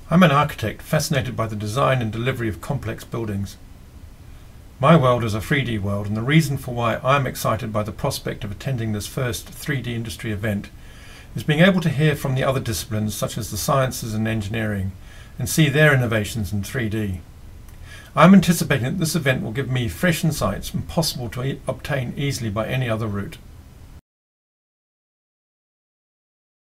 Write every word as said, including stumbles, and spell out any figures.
I'm an architect fascinated by the design and delivery of complex buildings. My world is a three D world, and the reason for why I'm excited by the prospect of attending this first three D industry event is being able to hear from the other disciplines such as the sciences and engineering and see their innovations in three D. I'm anticipating that this event will give me fresh insights impossible to e- obtain easily by any other route.